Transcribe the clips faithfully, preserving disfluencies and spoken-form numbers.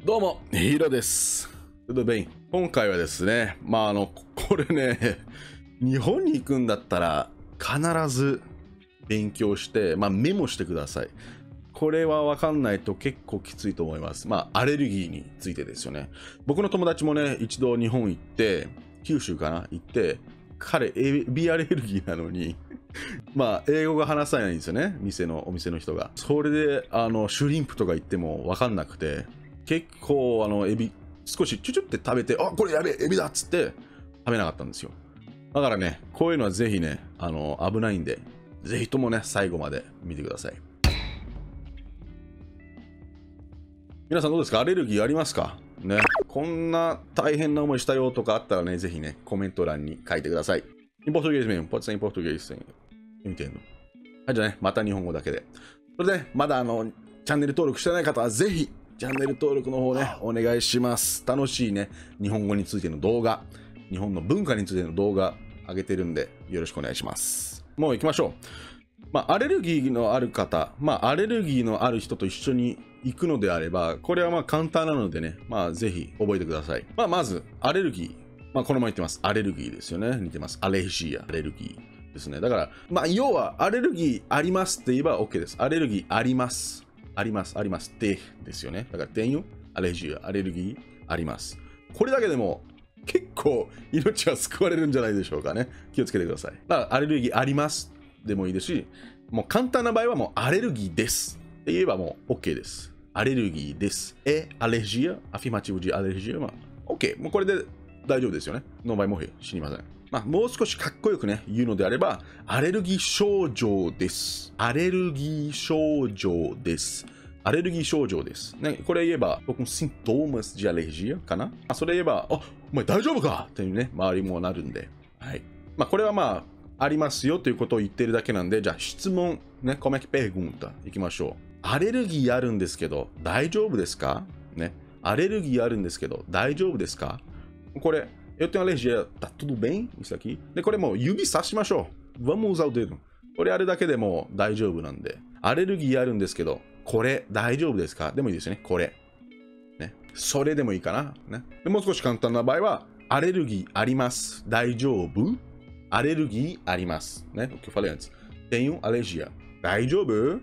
どうも、ヒロです。Tudo bem? 今回はですね、まああの、これね、日本に行くんだったら必ず勉強して、まあメモしてください。これは分かんないと結構きついと思います。まあアレルギーについてですよね。僕の友達もね、一度日本行って、九州かな行って、彼、エビアレルギーなのに、まあ英語が話さないんですよね、店のお店の人が。それであのシュリンプとか言っても分かんなくて、結構あのエビ少しチュチュって食べて、あ、これやべえエビだっつって食べなかったんですよ。だからね、こういうのはぜひね、あの危ないんで、ぜひともね最後まで見てください。皆さんどうですか？アレルギーありますかね。こんな大変な思いしたよとかあったらね、ぜひねコメント欄に書いてください。Em português mesmo, pode ser em português, sim. Entendo. はい、じゃあね、また日本語だけで。それで、ね、まだあのチャンネル登録してない方はぜひチャンネル登録の方ね、お願いします。楽しいね、日本語についての動画、日本の文化についての動画上げてるんで、よろしくお願いします。もう行きましょう。まあ、アレルギーのある方、まあ、アレルギーのある人と一緒に行くのであれば、これはまあ簡単なのでね、まあ、ぜひ覚えてください。まあ、まず、アレルギー。まあ、この前言ってます。アレルギーですよね。似てます。アレルギー、アレルギーですね。だから、まあ、要は、アレルギーありますって言えば OK です。アレルギーあります。あります、あります。てですよね。だから、てんよ。アレルギー、アレルギーあります。これだけでも、結構、命は救われるんじゃないでしょうかね。気をつけてください。だから、アレルギーありますでもいいですし、もう簡単な場合はもう、アレルギーですって言えばもう OK です。アレルギーです。え、アレルギー、アフィマチブジアレルギーは OK。もうこれで大丈夫ですよね。ノーバイモヘ、知りません。まあ、もう少しかっこよくね、言うのであれば、アレルギー症状です。アレルギー症状です。アレルギー症状です。ね、これ言えば、僕も sintomas de alergia かな。あ、それ言えば、あ、お前大丈夫かっていうね、周りもなるんで。はい。まあ、これはまあ、ありますよということを言ってるだけなんで、じゃあ質問、ね、コメキペグンタ、いきましょう。アレルギーあるんですけど、大丈夫ですかね。アレルギーあるんですけど、大丈夫ですかこれ、eu tenho alergia, tá tudo bem? Isso aqui. で、これもう指さしましょう。Vamos usar o dedo. これあるだけでも大丈夫なんで。アレルギーあるんですけど、これ大丈夫ですかでもいいですよね。これ。ね。それでもいいかな。ね。でもう少し簡単な場合は、アレルギーあります。大丈夫アレルギーあります。ね。O que eu falei antes. Tenho alergia. 大丈夫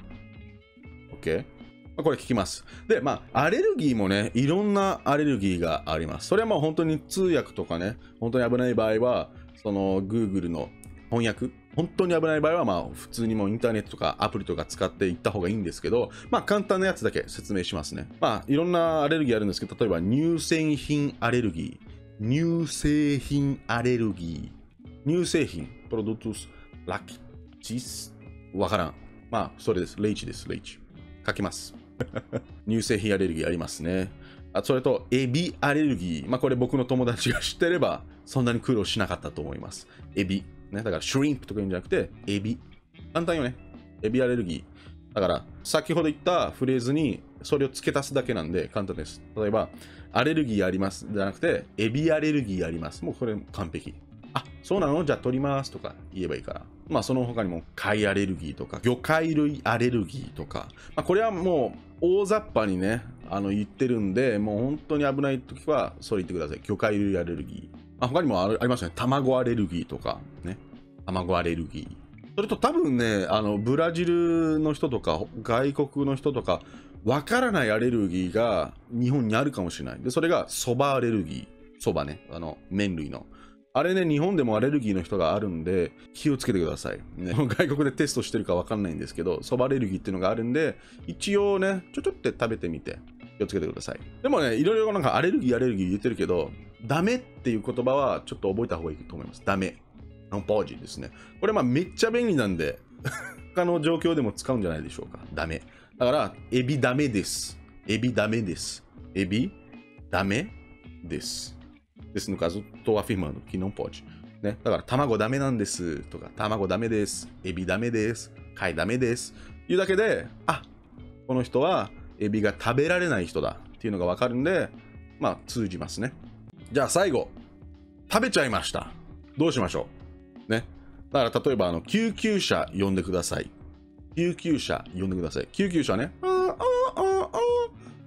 ?OK。これ聞きます。で、まあ、アレルギーもね、いろんなアレルギーがあります。それはまあ本当に通訳とかね、本当に危ない場合は、その Google の翻訳、本当に危ない場合は、まあ普通にもうインターネットとかアプリとか使っていった方がいいんですけど、まあ簡単なやつだけ説明しますね。まあいろんなアレルギーあるんですけど、例えば乳製品アレルギー、乳製品アレルギー、乳製品、プロドトゥス、ラキチス、わからん。まあそれです。レイチです、レイチ。書きます。乳製品アレルギーありますね。あ、それとエビアレルギー。まあこれ僕の友達が知ってればそんなに苦労しなかったと思います。エビ。ね、だからシュリンプとか言うんじゃなくてエビ。簡単よね。エビアレルギー。だから先ほど言ったフレーズにそれを付け足すだけなんで簡単です。例えばアレルギーありますじゃなくてエビアレルギーあります。もうこれ完璧。あ、そうなのじゃあ取りますとか言えばいいから。まあその他にも貝アレルギーとか魚介類アレルギーとか、まあ、これはもう大雑把にねあの言ってるんで、もう本当に危ない時はそれ言ってください。魚介類アレルギー。まあ、他にもありますね。卵アレルギーとかね。卵アレルギー。それと多分ね、あのブラジルの人とか外国の人とかわからないアレルギーが日本にあるかもしれない。で、それがそばアレルギー。そばね。あの麺類の。あれね、日本でもアレルギーの人があるんで、気をつけてください。ね、外国でテストしてるかわかんないんですけど、そばアレルギーっていうのがあるんで、一応ね、ちょちょって食べてみて、気をつけてください。でもね、いろいろなんかアレルギー、アレルギー言ってるけど、ダメっていう言葉はちょっと覚えた方がいいと思います。ダメ。ノンポージですね。これまあめっちゃ便利なんで、他の状況でも使うんじゃないでしょうか。ダメ。だから、エビダメです。エビダメです。エビダメです。ですのcaso, estou afirmando que não pode. ね、だから卵ダメなんですとか卵ダメです、エビダメです、貝ダメですいうだけで、あ、この人はエビが食べられない人だっていうのがわかるんで、まあ通じますね。じゃあ最後、食べちゃいました。どうしましょうね。だから例えばあの救急車呼んでください。救急車呼んでください。救急車ね。ああああ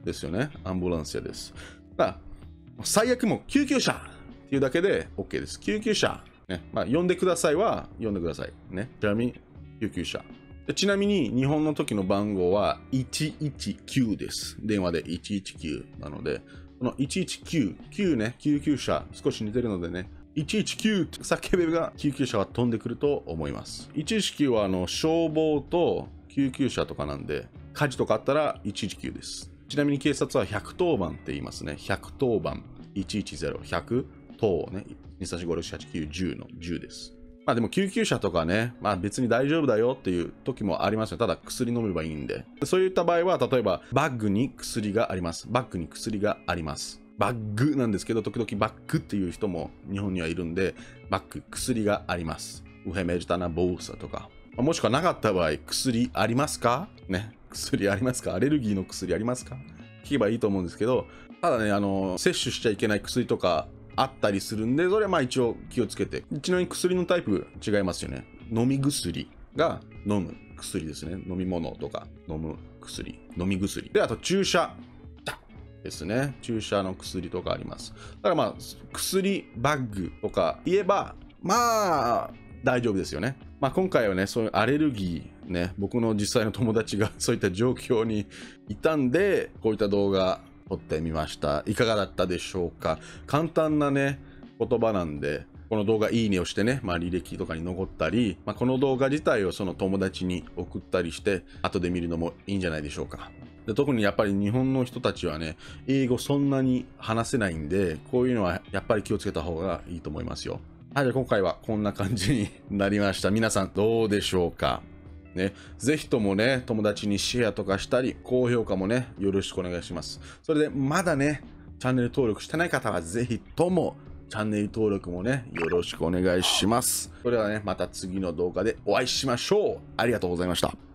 ですよね。アンブランシアです。まあ、最悪も救急車っていうだけで OK です。救急車。ね。まあ、呼んでくださいは呼んでください。ね。ちなみに、救急車。でちなみに、日本の時の番号はいちいちきゅうです。電話でいちいちきゅうなので、このいちいちきゅう、きゅうね、救急車、少し似てるのでね、いちいちきゅうって叫べば救急車は飛んでくると思います。いちいちきゅうはあの消防と救急車とかなんで、火事とかあったらいちいちきゅうです。ちなみに警察はひゃくとおばんって言いますね。ひゃくとおばん、いちいちゼロ、ひゃくとね、にさんしごろくしはちきゅうじゅうのじゅうです。まあでも救急車とかね、まあ別に大丈夫だよっていう時もありますよ。ただ薬飲めばいいんで。そういった場合は、例えばバッグに薬があります。バッグに薬があります。バッグなんですけど、時々バッグっていう人も日本にはいるんで、バッグ、薬があります。ウヘメジタナボーサとか。もしくはなかった場合、薬ありますかね。薬ありますか？アレルギーの薬ありますか？聞けばいいと思うんですけど、ただね、あの、摂取しちゃいけない薬とかあったりするんで、それはまあ一応気をつけて。ちなみに薬のタイプ違いますよね。飲み薬が飲む薬ですね。飲み物とか飲む薬。飲み薬。で、あと注射。ですね。注射の薬とかあります。だからまあ、薬、バッグとか言えば、まあ、大丈夫ですよね。まあ今回はね、そういうアレルギーね、僕の実際の友達がそういった状況にいたんで、こういった動画撮ってみました。いかがだったでしょうか。簡単なね、言葉なんで、この動画いいねをしてね、まあ履歴とかに残ったり、まあ、この動画自体をその友達に送ったりして、後で見るのもいいんじゃないでしょうか。で特にやっぱり日本の人たちはね、英語そんなに話せないんで、こういうのはやっぱり気をつけた方がいいと思いますよ。はい、じゃあ今回はこんな感じになりました。皆さんどうでしょうかね、ぜひともね、友達にシェアとかしたり、高評価もね、よろしくお願いします。それでまだね、チャンネル登録してない方はぜひとも、チャンネル登録もね、よろしくお願いします。それではね、また次の動画でお会いしましょう。ありがとうございました。